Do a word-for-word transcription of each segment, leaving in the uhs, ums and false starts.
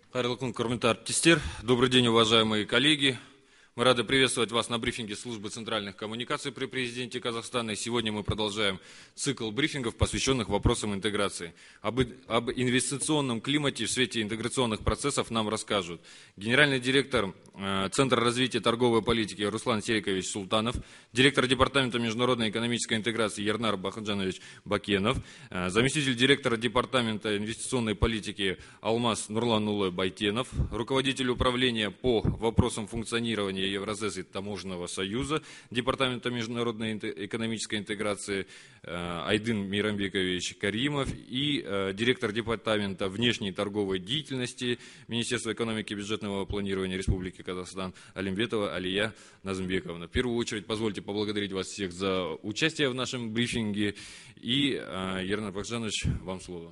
Хайрлыкун Курментар Тистер. Добрый день, уважаемые коллеги. Мы рады приветствовать вас на брифинге Службы центральных коммуникаций при президенте Казахстана. И сегодня мы продолжаем цикл брифингов, посвященных вопросам интеграции. Об, об инвестиционном климате в свете интеграционных процессов нам расскажут генеральный директор э, Центра развития торговой политики Руслан Серикович Султанов, директор Департамента международной экономической интеграции Ернар Бахаджанович Бакенов, э, заместитель директора Департамента инвестиционной политики Алмаз Нурланулы Байтенов, руководитель управления по вопросам функционирования Евразес и Таможенного союза Департамента международной экономической интеграции Айдын Мирамбекович Каримов и э, директор Департамента внешней торговой деятельности Министерства экономики и бюджетного планирования Республики Казахстан Алимбетова Алия Назымбековна. В первую очередь позвольте поблагодарить вас всех за участие в нашем брифинге. И, э, Ернар Бахаджанович, вам слово.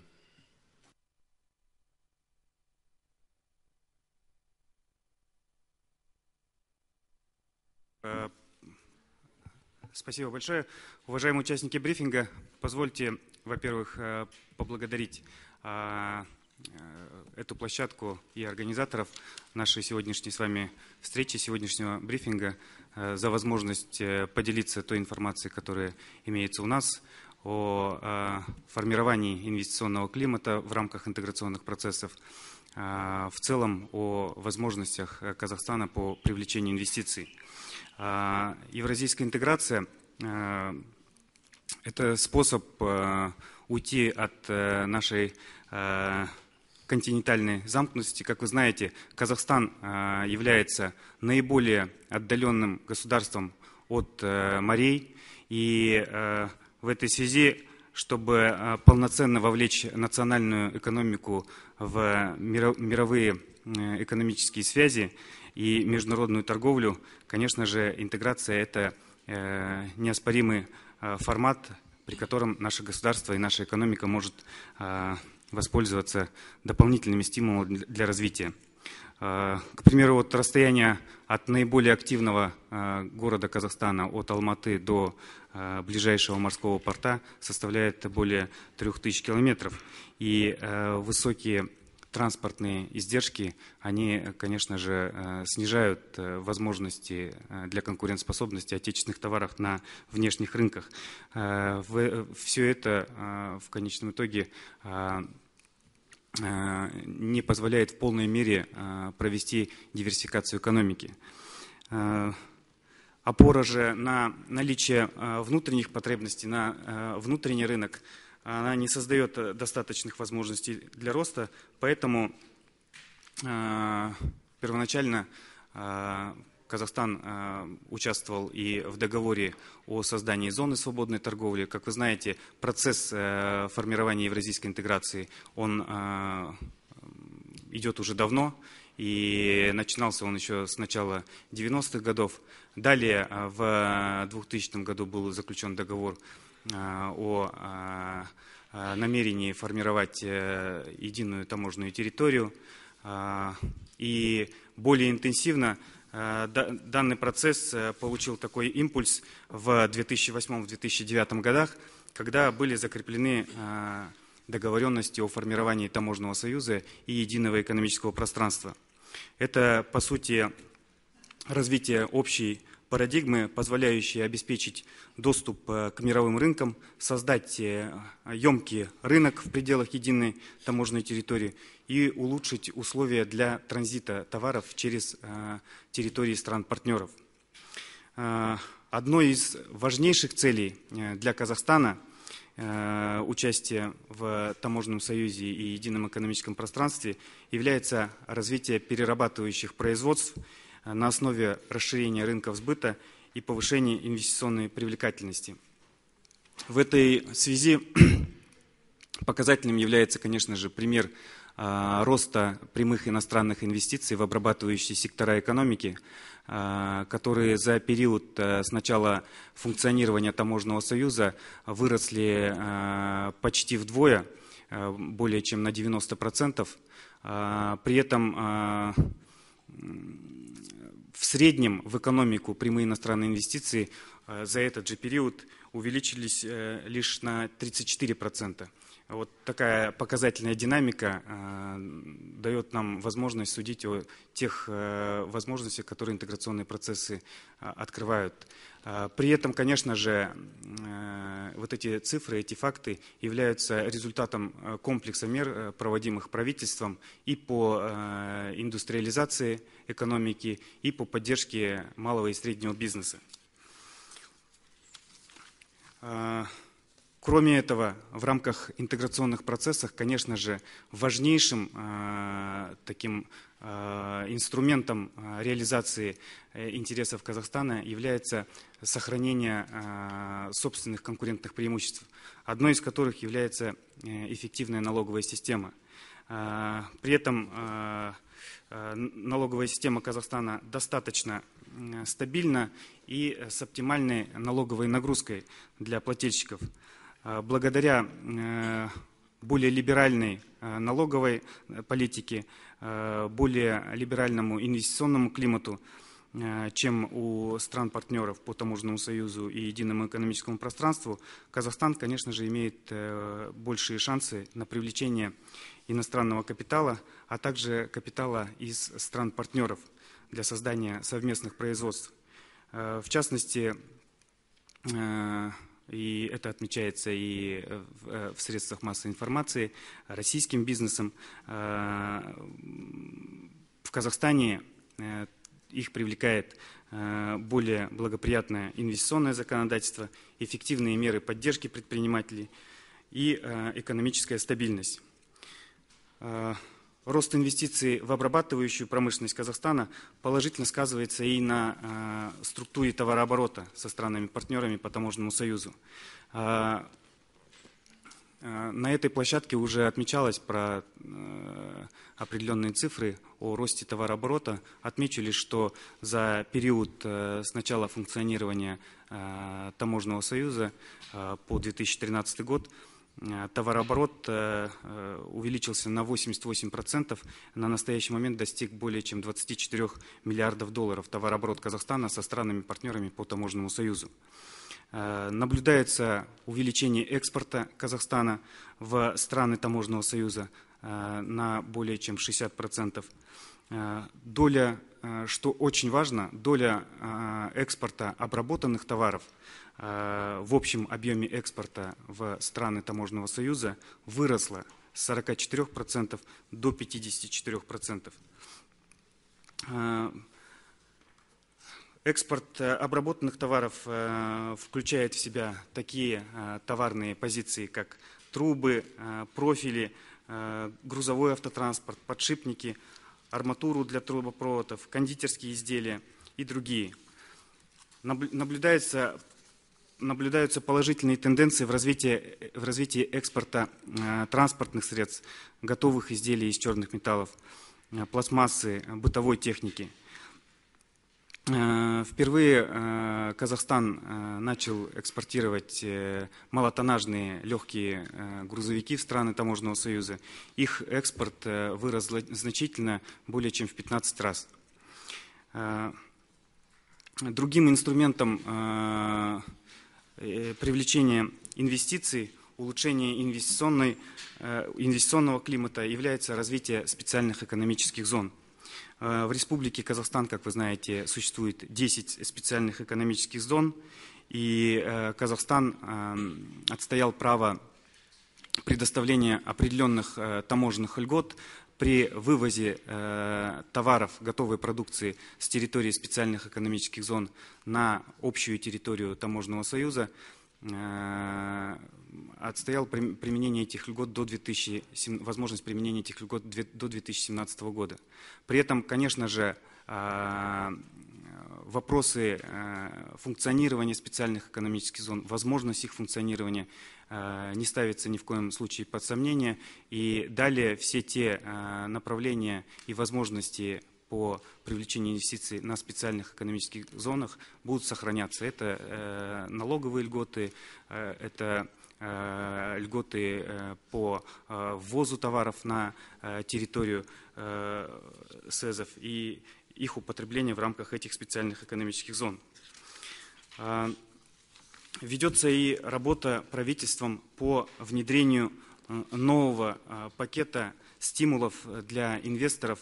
Спасибо большое. Уважаемые участники брифинга, позвольте, во-первых, поблагодарить эту площадку и организаторов нашей сегодняшней с вами встречи, сегодняшнего брифинга за возможность поделиться той информацией, которая имеется у нас о формировании инвестиционного климата в рамках интеграционных процессов, в целом о возможностях Казахстана по привлечению инвестиций. Евразийская интеграция – это способ уйти от нашей континентальной замкнутости. Как вы знаете, Казахстан является наиболее отдаленным государством от морей. И в этой связи, чтобы полноценно вовлечь национальную экономику в мировые экономические связи и международную торговлю, конечно же, интеграция – это э, неоспоримый э, формат, при котором наше государство и наша экономика может э, воспользоваться дополнительными стимулами для развития. Э, к примеру, вот расстояние от наиболее активного э, города Казахстана, от Алматы до э, ближайшего морского порта, составляет более трех тысяч километров. И э, высокие транспортные издержки, они, конечно же, снижают возможности для конкурентоспособности отечественных товаров на внешних рынках. Все это в конечном итоге не позволяет в полной мере провести диверсификацию экономики. Опора же на наличие внутренних потребностей, на внутренний рынок, она не создает достаточных возможностей для роста, поэтому э, первоначально э, Казахстан э, участвовал и в договоре о создании зоны свободной торговли. Как вы знаете, процесс э, формирования евразийской интеграции, он э, идет уже давно, и начинался он еще с начала девяностых годов. Далее в двухтысячном году был заключен договор о намерении формировать единую таможенную территорию. И более интенсивно данный процесс получил такой импульс в две тысячи восьмом — две тысячи девятом годах, когда были закреплены договоренности о формировании таможенного союза и единого экономического пространства. Это, по сути, развитие общей парадигмы, позволяющие обеспечить доступ к мировым рынкам, создать емкий рынок в пределах единой таможенной территории и улучшить условия для транзита товаров через территории стран-партнеров. Одной из важнейших целей для Казахстана участие в таможенном союзе и едином экономическом пространстве является развитие перерабатывающих производств на основе расширения рынков сбыта и повышения инвестиционной привлекательности. В этой связи показательным является, конечно же, пример роста прямых иностранных инвестиций в обрабатывающие сектора экономики, которые за период с начала функционирования таможенного союза выросли почти вдвое, более чем на девяносто процентов. При этом в среднем в экономику прямые иностранные инвестиции за этот же период увеличились лишь на тридцать четыре процента. Вот такая показательная динамика дает нам возможность судить о тех возможностях, которые интеграционные процессы открывают. При этом, конечно же, вот эти цифры, эти факты являются результатом комплекса мер, проводимых правительством и по индустриализации экономики, и по поддержке малого и среднего бизнеса. Кроме этого, в рамках интеграционных процессов, конечно же, важнейшим э, таким э, инструментом э, реализации э, интересов Казахстана является сохранение э, собственных конкурентных преимуществ, одной из которых является э, эффективная налоговая система. Э, при этом э, э, налоговая система Казахстана достаточно э, стабильна и с оптимальной налоговой нагрузкой для плательщиков. Благодаря более либеральной налоговой политике, более либеральному инвестиционному климату, чем у стран-партнеров по Таможенному союзу и единому экономическому пространству, Казахстан, конечно же, имеет большие шансы на привлечение иностранного капитала, а также капитала из стран-партнеров для создания совместных производств. В частности, и это отмечается и в средствах массовой информации, российским бизнесом. В Казахстане их привлекает более благоприятное инвестиционное законодательство, эффективные меры поддержки предпринимателей и экономическая стабильность. Рост инвестиций в обрабатывающую промышленность Казахстана положительно сказывается и на э, структуре товарооборота со странами-партнерами по Таможенному союзу. Э, э, на этой площадке уже отмечалось про э, определенные цифры о росте товарооборота. Отмечу лишь, что за период э, с начала функционирования э, Таможенного союза э, по две тысячи тринадцатый год товарооборот увеличился на восемьдесят восемь процентов, на настоящий момент достиг более чем двадцати четырёх миллиардов долларов товарооборот Казахстана со странами-партнерами по Таможенному союзу. Наблюдается увеличение экспорта Казахстана в страны Таможенного союза на более чем шестьдесят процентов. Доля, что очень важно, доля экспорта обработанных товаров в общем объеме экспорта в страны Таможенного союза выросла с сорока четырёх процентов до пятидесяти четырёх процентов. Экспорт обработанных товаров включает в себя такие товарные позиции, как трубы, профили, грузовой автотранспорт, подшипники, арматуру для трубопроводов, кондитерские изделия и другие. Наблюдается, наблюдаются положительные тенденции в развитии, в развитии экспорта э, транспортных средств, готовых изделий из черных металлов, э, пластмассы, бытовой техники. Э, впервые э, Казахстан э, начал экспортировать э, малотоннажные легкие э, грузовики в страны Таможенного союза. Их экспорт э, вырос значительно, более чем в пятнадцать раз. Э, другим инструментом э, э, привлечения инвестиций, улучшения инвестиционной, э, инвестиционного климата является развитие специальных экономических зон. В Республике Казахстан, как вы знаете, существует десять специальных экономических зон, и Казахстан отстоял право предоставления определенных таможенных льгот при вывозе товаров, готовой продукции с территории специальных экономических зон на общую территорию Таможенного союза. Отстоял применение этих льгот до две тысячи, возможность применения этих льгот до две тысячи семнадцатого года. При этом, конечно же, вопросы функционирования специальных экономических зон, возможность их функционирования не ставится ни в коем случае под сомнение. И далее все те направления и возможности по привлечению инвестиций на специальных экономических зонах будут сохраняться. Это э, налоговые льготы, э, это э, льготы э, по э, ввозу товаров на э, территорию э, СЭЗов и их употребление в рамках этих специальных экономических зон. Э, ведется и работа правительством по внедрению э, нового э, пакета стимулов для инвесторов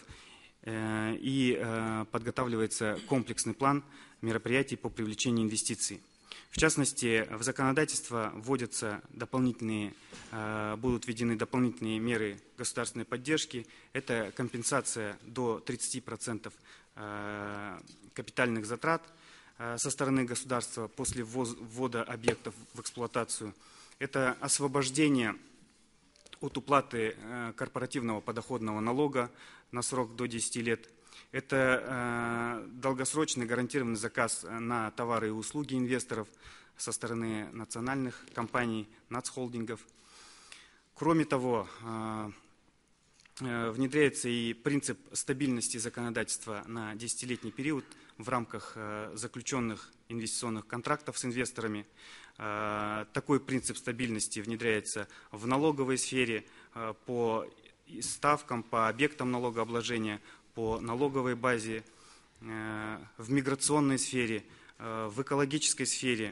и подготавливается комплексный план мероприятий по привлечению инвестиций. В частности, в законодательство вводятся дополнительные, будут введены дополнительные меры государственной поддержки. Это компенсация до тридцати процентов капитальных затрат со стороны государства после ввода объектов в эксплуатацию. Это освобождение от уплаты корпоративного подоходного налога на срок до десяти лет. Это долгосрочный гарантированный заказ на товары и услуги инвесторов со стороны национальных компаний, нацхолдингов. Кроме того, внедряется и принцип стабильности законодательства на десятилетний период в рамках заключенных инвестиционных контрактов с инвесторами. Такой принцип стабильности внедряется в налоговой сфере по ставкам, по объектам налогообложения, по налоговой базе, в миграционной сфере, в экологической сфере.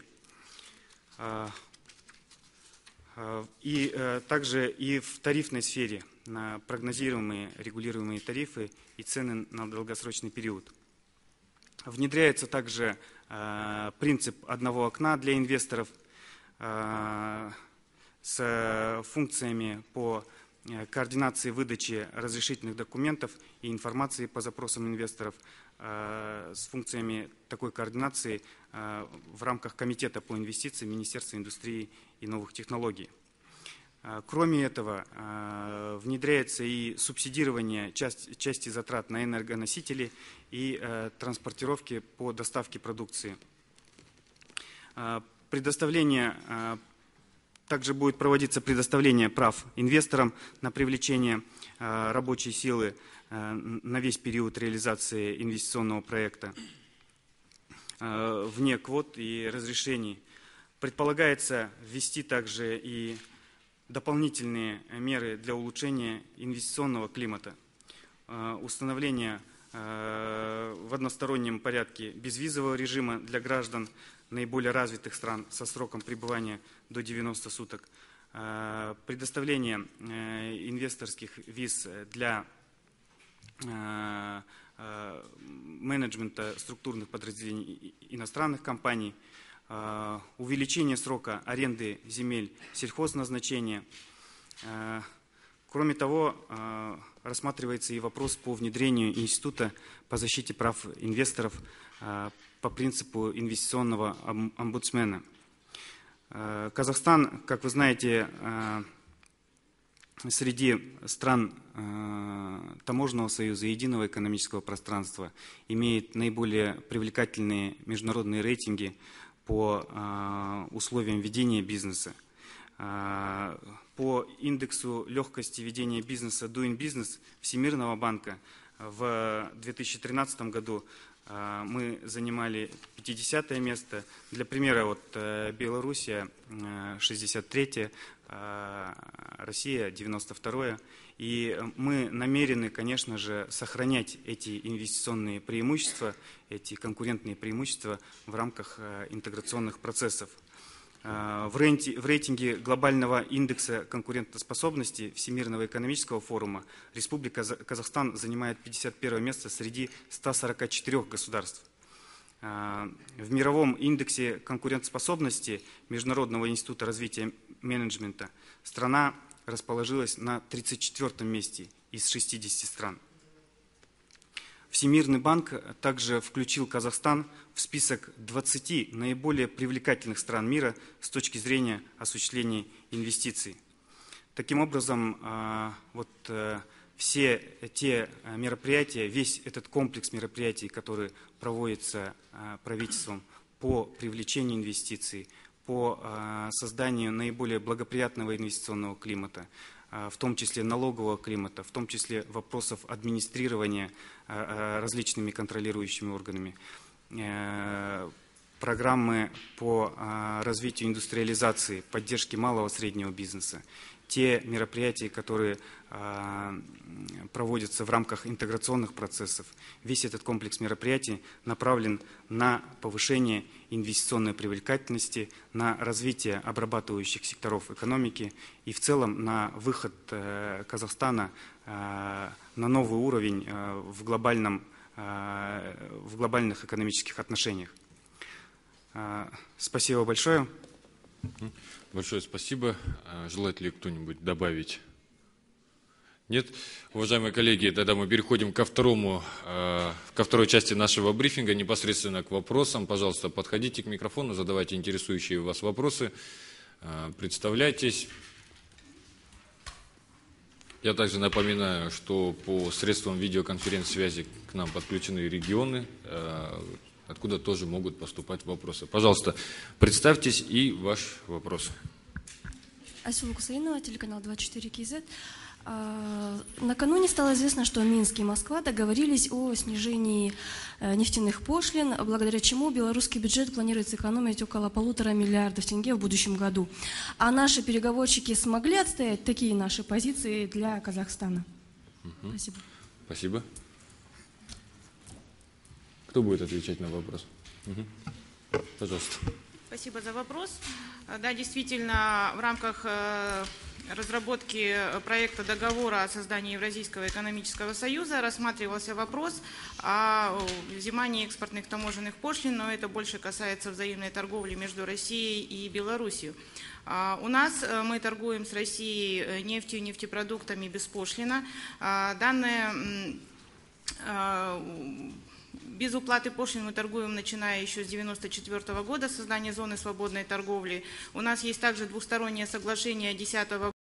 И также и в тарифной сфере на прогнозируемые регулируемые тарифы и цены на долгосрочный период. Внедряется также принцип одного окна для инвесторов с функциями по координации выдачи разрешительных документов и информации по запросам инвесторов, с функциями такой координации в рамках Комитета по инвестициям Министерства индустрии и новых технологий. Кроме этого, внедряется и субсидирование части, части затрат на энергоносители и транспортировки по доставке продукции. Предоставление, также будет проводиться предоставление прав инвесторам на привлечение рабочей силы на весь период реализации инвестиционного проекта вне квот и разрешений. Предполагается ввести также и дополнительные меры для улучшения инвестиционного климата, установление в одностороннем порядке безвизового режима для граждан наиболее развитых стран со сроком пребывания до девяноста суток, предоставление инвесторских виз для менеджмента структурных подразделений иностранных компаний, увеличение срока аренды земель сельхозназначения. Кроме того, рассматривается и вопрос по внедрению института по защите прав инвесторов по принципу инвестиционного омбудсмена. Казахстан, как вы знаете, среди стран Таможенного союза и единого экономического пространства имеет наиболее привлекательные международные рейтинги по условиям ведения бизнеса. По индексу легкости ведения бизнеса Doing Business Всемирного банка в две тысячи тринадцатом году мы занимали пятидесятое место. Для примера, вот Белоруссия шестьдесят третье, Россия девяносто второе. И мы намерены, конечно же, сохранять эти инвестиционные преимущества, эти конкурентные преимущества в рамках интеграционных процессов. В рейтинге глобального индекса конкурентоспособности Всемирного экономического форума Республика Казахстан занимает пятьдесят первое место среди ста сорока четырёх государств. В мировом индексе конкурентоспособности Международного института развития менеджмента страна расположилась на тридцать четвёртом месте из шестидесяти стран. Всемирный банк также включил Казахстан в список двадцати наиболее привлекательных стран мира с точки зрения осуществления инвестиций. Таким образом, вот все те мероприятия, весь этот комплекс мероприятий, который проводится правительством по привлечению инвестиций, по созданию наиболее благоприятного инвестиционного климата, в том числе налогового климата, в том числе вопросов администрирования различными контролирующими органами, программы по развитию индустриализации, поддержки малого и среднего бизнеса те мероприятия, которые проводятся в рамках интеграционных процессов. Весь этот комплекс мероприятий направлен на повышение инвестиционной привлекательности, на развитие обрабатывающих секторов экономики и в целом на выход Казахстана на новый уровень в, глобальном, в глобальных экономических отношениях. Спасибо большое. Большое спасибо. Желает ли кто-нибудь добавить? Нет? Уважаемые коллеги, тогда мы переходим ко, второму, ко второй части нашего брифинга, непосредственно к вопросам. Пожалуйста, подходите к микрофону, задавайте интересующие вас вопросы, представляйтесь. Я также напоминаю, что по средствам видеоконференц-связи к нам подключены регионы, откуда тоже могут поступать вопросы. Пожалуйста, представьтесь и ваш вопрос. Айсула Кусаинова, телеканал двадцать четыре кей зет. Накануне стало известно, что Минск и Москва договорились о снижении нефтяных пошлин, благодаря чему белорусский бюджет планирует сэкономить около полутора миллиардов тенге в будущем году. А наши переговорщики смогли отстоять такие наши позиции для Казахстана? Угу. Спасибо. Спасибо. Кто будет отвечать на вопрос? Угу. Пожалуйста. Спасибо за вопрос. Да, действительно, в рамках разработки проекта договора о создании Евразийского экономического союза рассматривался вопрос о взимании экспортных таможенных пошлин, но это больше касается взаимной торговли между Россией и Белоруссией. У нас мы торгуем с Россией нефтью и нефтепродуктами беспошлино. Данное Без уплаты пошлин мы торгуем, начиная еще с девяносто четвёртого года, создание зоны свободной торговли. У нас есть также двустороннее соглашение десятого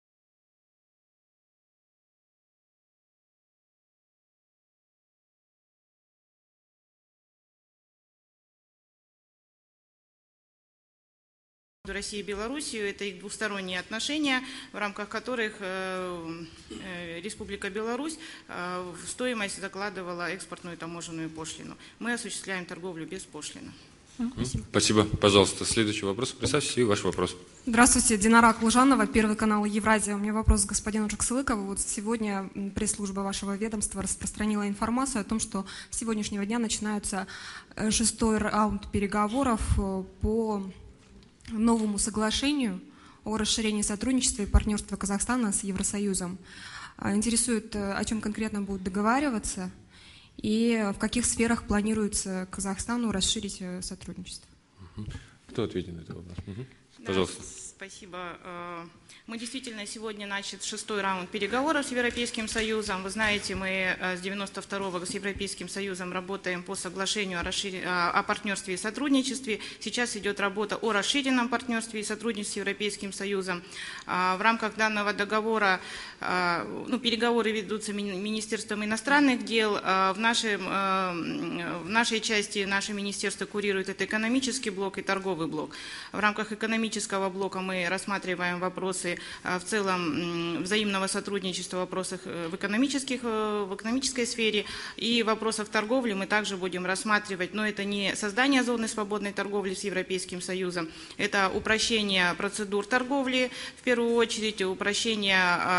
России и Белоруссию. Это их двусторонние отношения, в рамках которых Республика Беларусь в стоимость закладывала экспортную таможенную пошлину. Мы осуществляем торговлю без пошлины. Спасибо. Спасибо. Пожалуйста, следующий вопрос. Представьтесь и ваш вопрос. Здравствуйте, Динара Клужанова, Первый канал Евразия. У меня вопрос к господину Джаксылыкову. Вот сегодня пресс-служба вашего ведомства распространила информацию о том, что с сегодняшнего дня начинается шестой раунд переговоров по новому соглашению о расширении сотрудничества и партнерства Казахстана с Евросоюзом. Интересует, о чем конкретно будут договариваться и в каких сферах планируется Казахстану расширить сотрудничество. Кто ответит на этот вопрос? Угу. Да, пожалуйста. Спасибо. Мы действительно сегодня начат шестой раунд переговоров с Европейским Союзом. Вы знаете, мы с девяносто второго с Европейским Союзом работаем по соглашению о, расшир... о партнерстве и сотрудничестве. Сейчас идет работа о расширенном партнерстве и сотрудничестве с Европейским Союзом. В рамках данного договора ну, переговоры ведутся Министерством иностранных дел. В, нашем, в нашей части наше министерство курирует это экономический блок и торговый блок. В рамках экономического блока мы рассматриваем вопросы в целом взаимного сотрудничества в вопросах в, экономических, в экономической сфере, и вопросов торговли мы также будем рассматривать, но это не создание зоны свободной торговли с Европейским Союзом, это упрощение процедур торговли, в первую очередь упрощение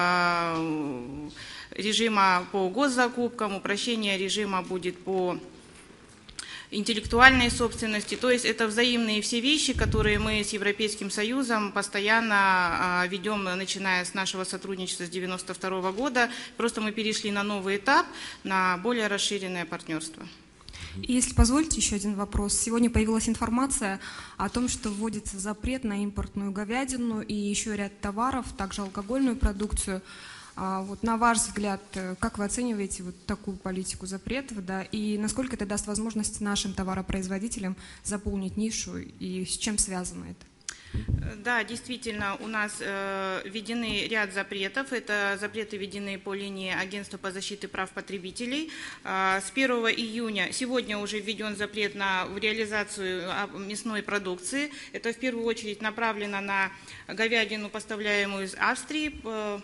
режима по госзакупкам, упрощение режима будет по интеллектуальной собственности, то есть это взаимные все вещи, которые мы с Европейским Союзом постоянно ведем, начиная с нашего сотрудничества с девяносто второго года. Просто мы перешли на новый этап, на более расширенное партнерство. И если позволите, еще один вопрос. Сегодня появилась информация о том, что вводится запрет на импортную говядину и еще ряд товаров, также алкогольную продукцию. Вот на ваш взгляд, как вы оцениваете вот такую политику запретов, да, и насколько это даст возможность нашим товаропроизводителям заполнить нишу, и с чем связано это? Да, действительно, у нас э, введены ряд запретов. Это запреты введены по линии Агентства по защите прав потребителей. Э, с первого июня, сегодня уже введен запрет на реализацию мясной продукции. Это в первую очередь направлено на говядину, поставляемую из Австрии, э,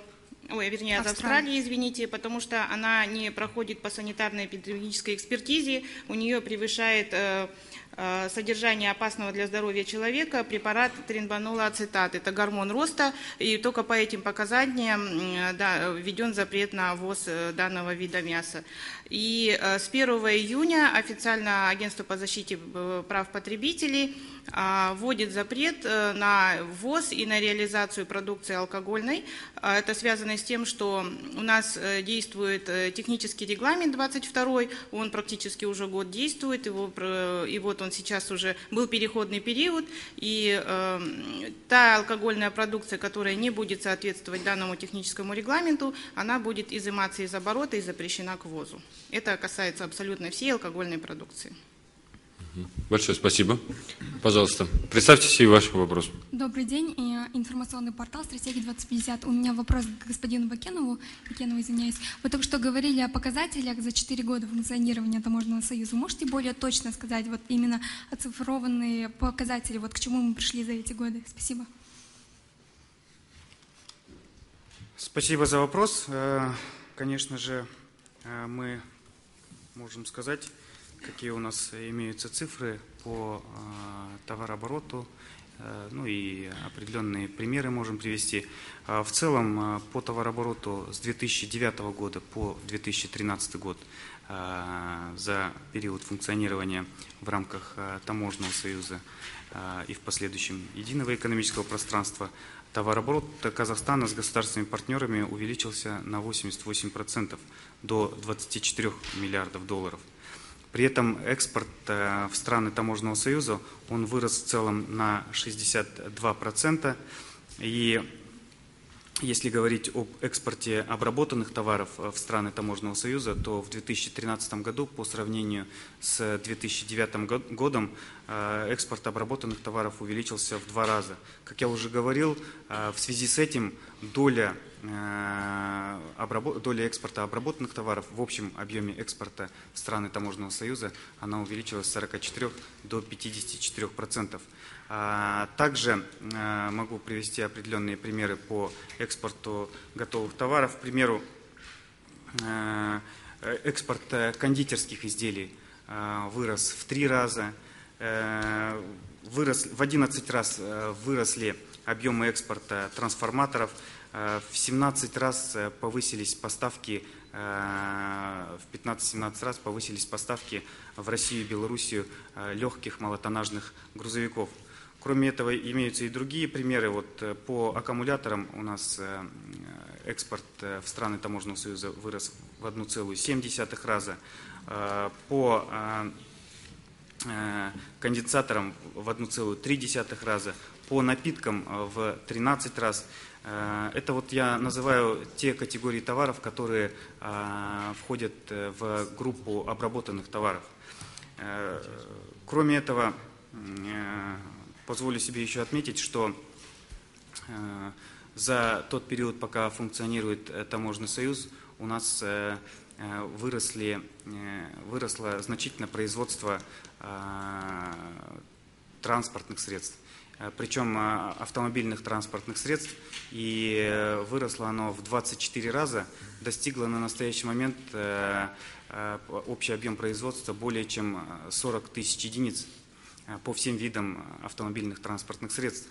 ой, вернее, из Австралии, извините, потому что она не проходит по санитарной эпидемиологической экспертизе, у нее превышает содержание опасного для здоровья человека препарат тринбанол-ацетат. Это гормон роста, и только по этим показаниям да, введен запрет на ввоз данного вида мяса. И с первого июня официально Агентство по защите прав потребителей вводит запрет на ввоз и на реализацию продукции алкогольной. Это связано с тем, что у нас действует технический регламент двадцать второй, он практически уже год действует, его, и вот он сейчас уже был переходный период, и э, та алкогольная продукция, которая не будет соответствовать данному техническому регламенту, она будет изыматься из оборота и запрещена к ввозу. Это касается абсолютно всей алкогольной продукции. Большое спасибо. Пожалуйста, представьтесь и ваш вопрос. Добрый день. Информационный портал «Стратегия двадцать пятьдесят». У меня вопрос к господину Бакенову. Бакенову, извиняюсь. Вы только что говорили о показателях за четыре года функционирования Таможенного союза. Можете более точно сказать, вот именно оцифрованные показатели, вот к чему мы пришли за эти годы? Спасибо. Спасибо за вопрос. Конечно же, мы можем сказать, какие у нас имеются цифры по э, товарообороту, э, ну и определенные примеры можем привести. Э, в целом э, по товарообороту с две тысячи девятого года по две тысячи тринадцатый год э, за период функционирования в рамках э, Таможенного союза э, и в последующем единого экономического пространства товарооборот Казахстана с государственными партнерами увеличился на восемьдесят восемь процентов до двадцати четырёх миллиардов долларов. При этом экспорт в страны Таможенного союза, он вырос в целом на шестьдесят два процента. И если говорить об экспорте обработанных товаров в страны Таможенного союза, то в две тысячи тринадцатом году по сравнению с две тысячи девятым годом экспорт обработанных товаров увеличился в два раза. Как я уже говорил, в связи с этим доля, доля экспорта обработанных товаров в общем объеме экспорта в страны Таможенного союза, она увеличилась с сорока четырёх до пятидесяти четырёх процентов. Также могу привести определенные примеры по экспорту готовых товаров. К примеру, экспорт кондитерских изделий вырос в три раза, вырос, в одиннадцать раз выросли объемы экспорта трансформаторов, в семнадцать раз повысились поставки, в пятнадцать-семнадцать раз повысились поставки в Россию и Белоруссию легких малотоннажных грузовиков. Кроме этого, имеются и другие примеры. Вот по аккумуляторам у нас экспорт в страны Таможенного союза вырос в одна целая семь десятых раза. По конденсаторам в одна целая три десятых раза. По напиткам в тринадцать раз. Это вот я называю те категории товаров, которые входят в группу обработанных товаров. Кроме этого, позволю себе еще отметить, что э, за тот период, пока функционирует э, Таможенный союз, у нас э, выросли, э, выросло значительно производство э, транспортных средств, э, причем э, автомобильных транспортных средств, и э, выросло оно в двадцать четыре раза, достигло на настоящий момент э, э, общий объем производства более чем сорок тысяч единиц по всем видам автомобильных транспортных средств.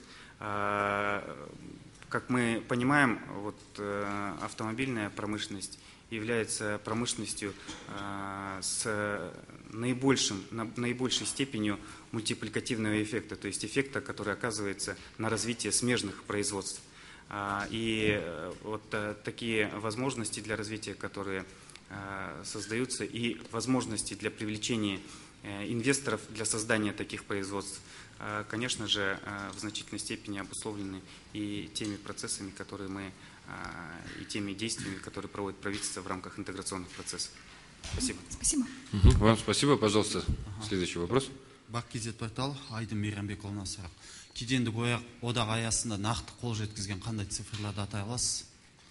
Как мы понимаем, вот, автомобильная промышленность является промышленностью с наибольшим, наибольшей степенью мультипликативного эффекта, то есть эффекта, который оказывается на развитие смежных производств. И вот такие возможности для развития, которые создаются, и возможности для привлечения инвесторов для создания таких производств, конечно же, в значительной степени обусловлены и теми процессами, которые мы, и теми действиями, которые проводит правительство в рамках интеграционных процессов. Спасибо. Спасибо. Угу. Вам спасибо. Пожалуйста, следующий вопрос. Баккизет портал Айдын Мейрамбековна сұрақ. Кедендік одақ аясында нақты қол жеткізген қандай цифрларды атай аласыз?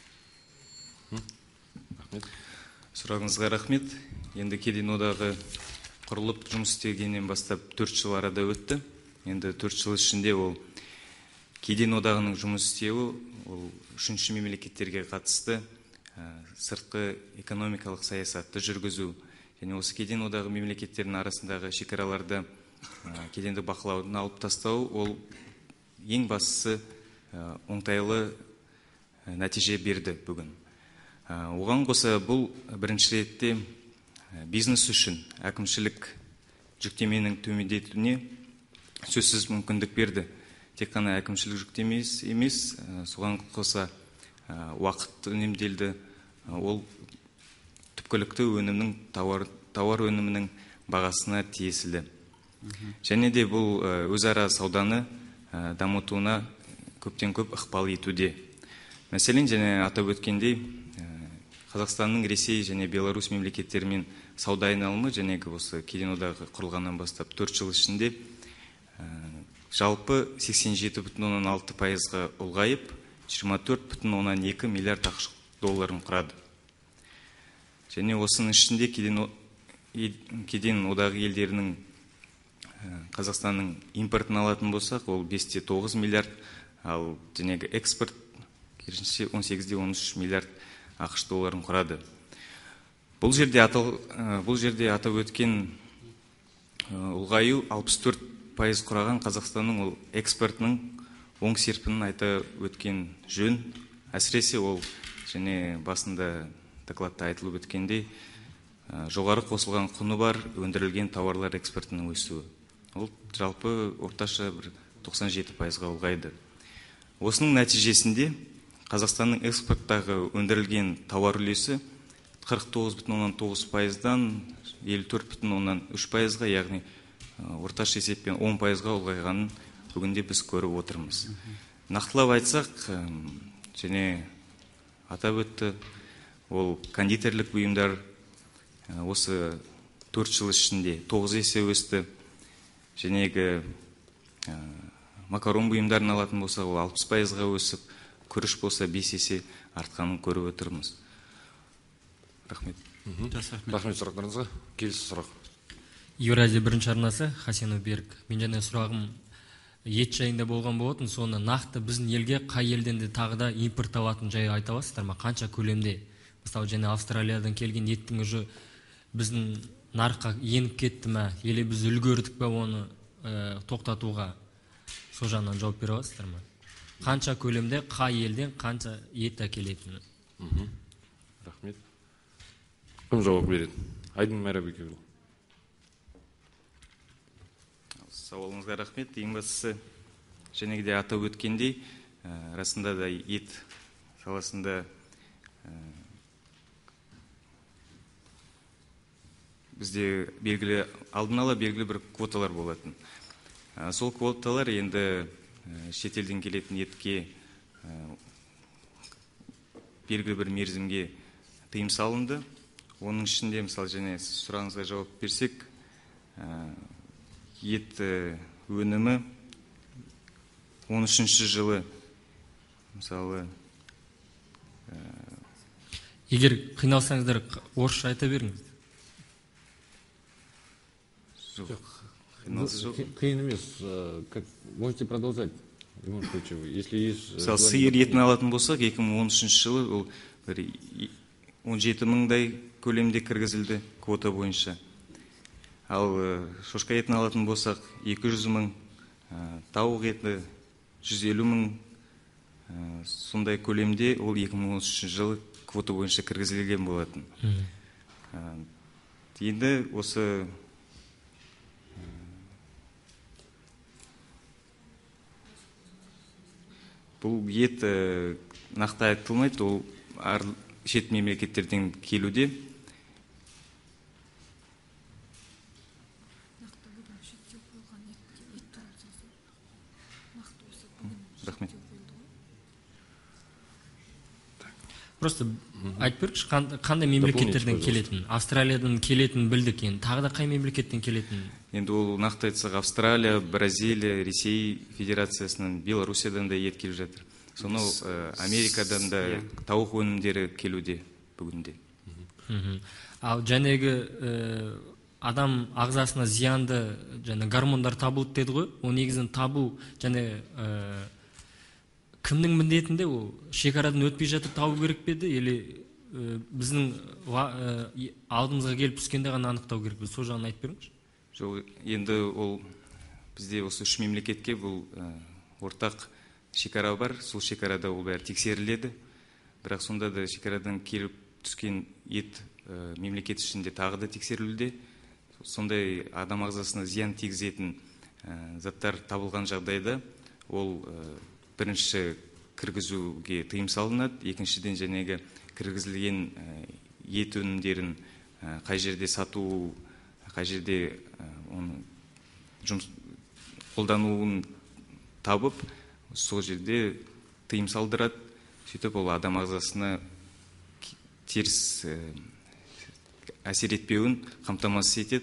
Сұрағыңызға рахмет. Енді кеден одағы құрылып жұмыс істегеннен бастап төрт жыл арада өтті. Енді төрт жыл ішінде ол кеден одағының жұмыс істеуі ол үшінші мемлекеттерге қатысты сыртқы экономикалық саясатты жүргізу және осы кеден одағы мемлекеттерінің арасындағы шекараларды кедендік бақылаудың алып тастау ол ең бастысы оңтайлы нәтиже берді бүгін. Оған қоса бұл бірінші ретте бизнес үшін әкімшілік жүктеменің төмендетуіне сөзсіз мүмкіндік берді. Тек қана әкімшілік жүктеме емес, соған қоса уақыт үнемделді. Ол түпкілікті өнімнің тауар, тауар өнімінің бағасына тиесілі. Және де бұл өзара сауданы дамытуына көптен көп ықпал етуде. Мәселен, және атап өткендей, Қазақстанның Ресей және Беларусь мемлекеттерімен сауда айналымы және осы кеден одағы құрылғаннан бастап төрт жыл ішінде жалпы сексен жеті бүтін оннан алты пайызға ұлғайып, жиырма төрт бүтін оннан екі миллиард ақш долларын құрады. Және осының ішінде кеден, кеден одағы елдерінің Қазақстанның импортын алатын болсақ, ол бес те тоғыз миллиард, ал жәнегі экспорт керісінше он сегіз де он үш миллиард ақш долларын құрады. Бұл жерде атал, бұл жерде атап өткен ұлғаю алпыс төрт пайыз құраған Қазақстанның ол экспортының оң серпінін айта өткен жөн. Әсіресе ол және басында докладта айтылып өткендей жоғары қосылған құны бар өндірілген тауарлар экспортының өсуі. Ол жалпы орташа тоқсан жеті пайызға ұлғайды. Осының нәтижесінде Қазақстанның экспорттағы өндірілген тауар үлесі қырық тоғыз бүтін оннан тоғыз пайыздан елу төрт бүтін оннан үш пайызға, яғни орташа есеппен он пайызға ұлғайғанын бүгінде біз көріп отырмыз. Нақтылап айтсақ, және атап өтті, ол кондитерлік бұйымдар осы төрт жыл ішінде тоғыз есе өсті. Жәнегі макарон бұйымдарын алатын болса, ол алпыс пайызға өсіп, күріш болса бес есе артқанын көріп отырмыз. Рахмет. Рахмет сұрақтарыңызға. Келесі сұрақ. Евразия бірінші арнасы, Хасенов Берік. Мен және сұрағым ет жайында болған болатын, соны нақты біздің елге қай елден де тағы да импортталатын жайы айта аласыздар ма? Қанша көлемде? Мысалы, және Австралиядан келген еттің уже біздің нарыққа еніп кетті ме? Еле біз үлгердік пе оны тоқтатуға? Сол жағынан жауап бере аласыздар ма? Қанша көлемде қай елден қанша ет әкелетіні? Рахмет. Кім жауап береді? Айдын Майрабекұлы. Сауалыңызға рахмет. Ең бастысы, және де атап өткендей, расында да ет саласында бізде белгілі, алдын ала белгілі бір квоталар болатын. Сол квоталар енді шетелден келетін етке белгілі бір мерзімге тыйым салынды. Оның ішінде, мысалы, және сұрағыңызға жауап берсек, ет өнімі он үшінші жылы, мысалы, егер қиналсаңыздар, орысша айта беріңіз. Жоқ, қиналсы жоқ. Қиын емес, можете продолжать. Если есть... Мысалы, сиыр етін алатын болсақ, екі мың он үшінші жылы ол он жеті мыңдай көлемде кіргізілді квота бойынша. Ал шошқа етін алатын болсақ, екі жүз мың, тауық еті жүз елу мың, сондай көлемде ол екі мың он үшінші жылы квота бойынша кіргізілген болатын. Енді осы бұл ет нақты айтылмайды, ол шет мемлекеттерден келуде. Рахмет. Просто айтып беріңізші, қандай мемлекеттерден келетін? Австралиядан келетін білдік, енді тағы да қай мемлекеттен келетін? Енді ол нақты айтсақ, Австралия, Бразилия, Ресей Федерациясынан, Белоруссиядан да ет келіп жатыр. Соны Америкадан да тауық өнімдері келуде бүгінде. Ал жәнегі адам ағзасына зиянды гормондар табылды деді ғой, ол негізін табу және кімнің міндетінде ол шекарадан өтпей жатып табу керек пе еді, или біздің алдымызға келіп түскенде ғана анықтау керек пе? Сол жағын айтып беріңізші. Жоқ, енді ол бізде осы үш мемлекетке бұл ортақ шекара бар, сол шекарада ол бәрі тексеріледі. Бірақ сонда да шекарадан келіп түскен ет мемлекет ішінде тағы да тексерілуде. Сондай адам ағзасына зиян тигізетін заттар табылған жағдайда ол бірінші кіргізуге тыйым салынады, екіншіден жәнегі кіргізілген ет өнімдерін қай жерде сату, қай жерде оны қолдануын табып, сол жерде тыйым салдырады. Сөйтіп ол адам ағзасына теріс әсер етпеуін қамтамасыз етеді.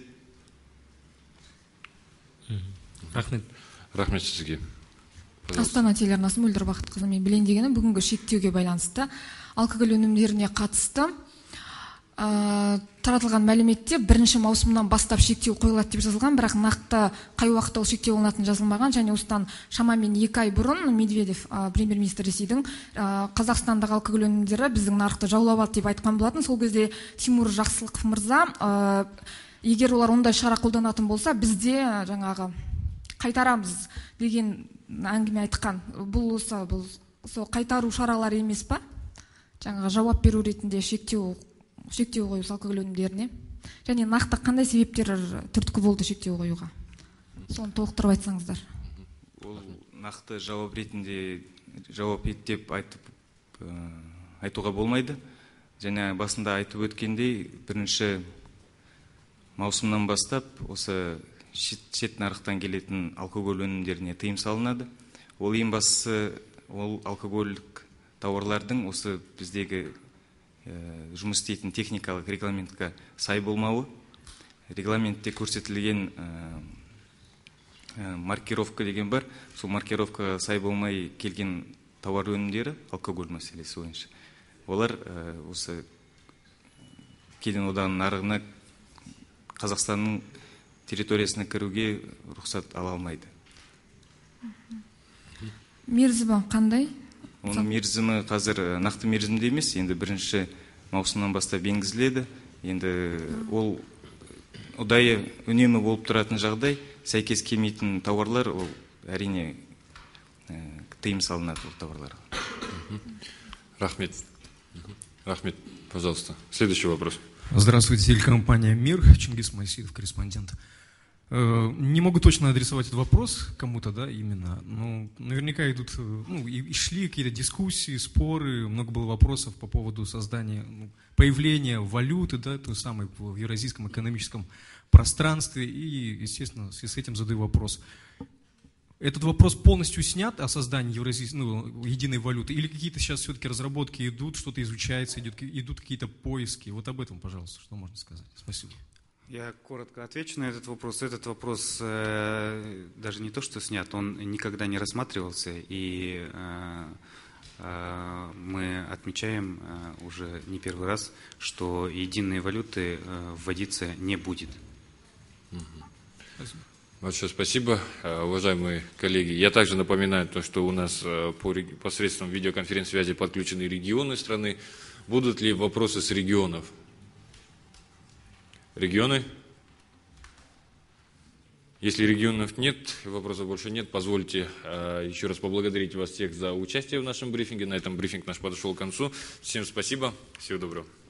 Рахмет. Рахмет сізге. Астана телеарнасы Мөлдір Бақытқызы, мен білейін дегенім бүгінгі шектеуге байланысты алкоголь өнімдеріне қатысты таратылған мәліметте бірінші маусымнан бастап шектеу қойылады деп жазылған, бірақ нақты қай уақытта ол шектеу қолданылатыны жазылмаған. Және осыдан шамамен екі ай бұрын Медведев, премьер-министр Ресейдің, Қазақстандағы алкоголь өнімдері біздің нарықты жаулап алды деп айтқан болатын. Сол кезде Тимур Жақсылықов мырза, егер олар ондай шара қолданатын болса, бізде жаңағы қайтарамыз деген әңгіме айтқан. Бұл осы бұл сол қайтару шаралары емес па? Жаңағы жауап беру ретінде шектеу шектеу қою алкоголь өнімдеріне. Және нақты қандай себептер түрткі болды шектеу қоюға? Соны толықтырып айтсаңыздар. Ол нақты жауап ретінде жауап ет деп айтып айтуға болмайды. Және басында айтып өткендей, бірінші маусымнан бастап осы шет нарықтан келетін алкоголь өнімдеріне тыйым салынады. Ол ең бастысы ол алкогольдік тауарлардың осы біздегі жұмыс істейтін техникалық регламентке сай болмауы. Регламентте көрсетілген маркировка деген бар. Сол маркировкаға сай болмай келген тауар өнімдері, алкоголь мәселесі бойынша, олар осы кеден одағының нарығына, Қазақстанның территориясына кіруге рұқсат ала алмайды. Мерзімі қандай? Оның мерзімі қазір нақты мерзімде емес, енді бірінші маусымнан бастап енгізіледі. Енді ол ұдайы үнемі болып тұратын жағдай, сәйкес келмейтін тауарлар, ол әрине тыйым салынады ол тауарларға. Рахмет. Рахмет, пожалуйста. Следующий вопрос. Здравствуйте, телекомпания «Мир», Чингис Моисеев, корреспондент. Не могу точно адресовать этот вопрос кому-то, да, именно, но наверняка идут, ну, и шли какие-то дискуссии, споры, много было вопросов по поводу создания, ну, появления валюты, да, той самой в евразийском экономическом пространстве, и, естественно, в связи с этим задаю вопрос. Этот вопрос полностью снят о создании евразийской, ну, единой валюты, или какие-то сейчас все-таки разработки идут, что-то изучается, идут, идут какие-то поиски? Вот об этом, пожалуйста, что можно сказать? Спасибо. Я коротко отвечу на этот вопрос. Этот вопрос э, даже не то, что снят, он никогда не рассматривался, и э, э, мы отмечаем э, уже не первый раз, что единой валюты э, вводиться не будет. Спасибо. Большое спасибо, уважаемые коллеги. Я также напоминаю, то, что у нас по, посредством видеоконференц-связи подключены регионы страны. Будут ли вопросы с регионов? Регионы? Если регионов нет, вопросов больше нет, позвольте э, еще раз поблагодарить вас всех за участие в нашем брифинге. На этом брифинг наш подошел к концу. Всем спасибо, всего доброго.